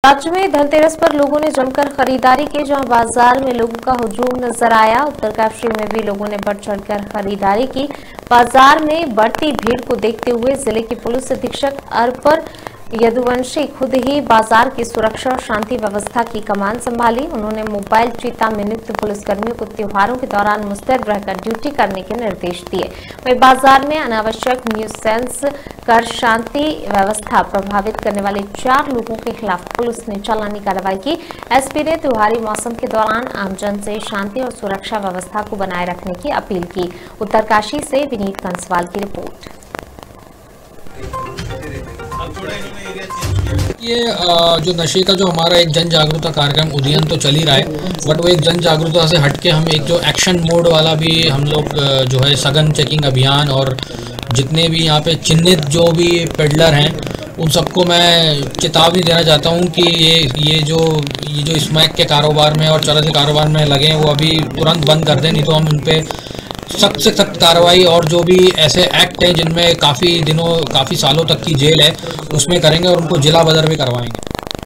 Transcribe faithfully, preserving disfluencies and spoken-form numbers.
राज्य में धनतेरस पर लोगों ने जमकर खरीदारी की, जहां बाजार में लोगों का हुजूम नजर आया। उत्तरकाशी में भी लोगों ने बढ़ चढ़कर खरीदारी की। बाजार में बढ़ती भीड़ को देखते हुए जिले के पुलिस अधीक्षक अर्पर यदुवंशी खुद ही बाजार की सुरक्षा और शांति व्यवस्था की कमान संभाली। उन्होंने मोबाइल चीता में नियुक्त पुलिसकर्मियों को त्योहारों के दौरान मुस्तैद रहकर ड्यूटी करने के निर्देश दिए। वहीं बाजार में अनावश्यक न्यूसेंस कर शांति व्यवस्था प्रभावित करने वाले चार लोगों के खिलाफ पुलिस ने चालानी कार्रवाई की। एसपी ने त्योहारी मौसम के दौरान आमजन से शांति और सुरक्षा व्यवस्था को बनाए रखने की अपील की। उत्तरकाशी से विनीत कंसवाल की रिपोर्ट। ये जो नशे का जो हमारा एक जन जागरूकता कार्यक्रम उदयन तो चल ही रहा है, बट वो एक जन जागरूकता से हटके हम एक जो एक्शन मोड वाला भी हम लोग जो है सघन चेकिंग अभियान, और जितने भी यहाँ पे चिन्हित जो भी पेडलर हैं उन सबको मैं चेतावनी देना चाहता हूँ कि ये ये जो ये जो स्मैक के कारोबार में और चरस के कारोबार में लगे हैं वो अभी तुरंत बंद कर दें, नहीं तो हम उन पर सख्त से सख्त कार्रवाई और जो भी ऐसे एक्ट हैं जिनमें काफ़ी दिनों काफ़ी सालों तक की जेल है उसमें करेंगे और उनको जिला बदर भी करवाएंगे।